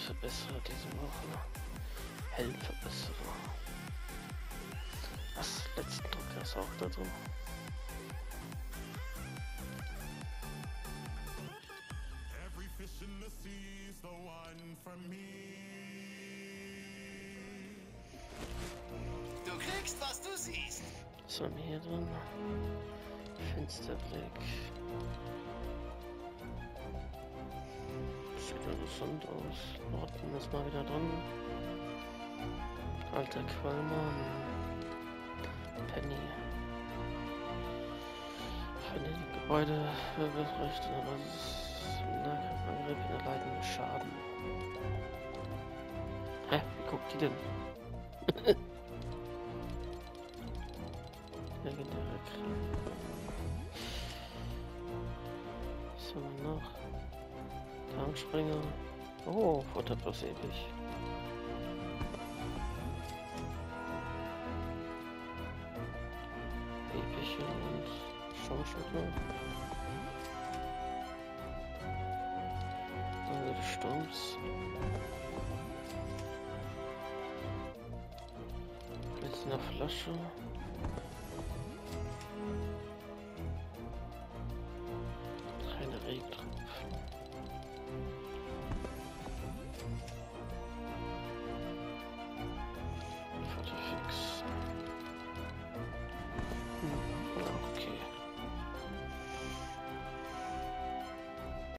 Verbesserer diese Woche. Heldenverbesserer. Was? Letzten Drucker ist auch da drin. Du kriegst, was du siehst. Was haben wir hier drin? Fensterblick. Sieht interessant aus. Norden ist mal wieder drin. Alter Qualmer. Penny. Finde die Gebäude Wirbelrecht, aber es ist Nahkampfangriff in der leitenden Schaden. Hä? Wie guckt die denn? Legendäre Kram. Was haben wir noch? Tarnspringer. Oh, Futter plus ewig. Epischen und Schaumschnittler. Angel des Sturms. Blitzender Flasche.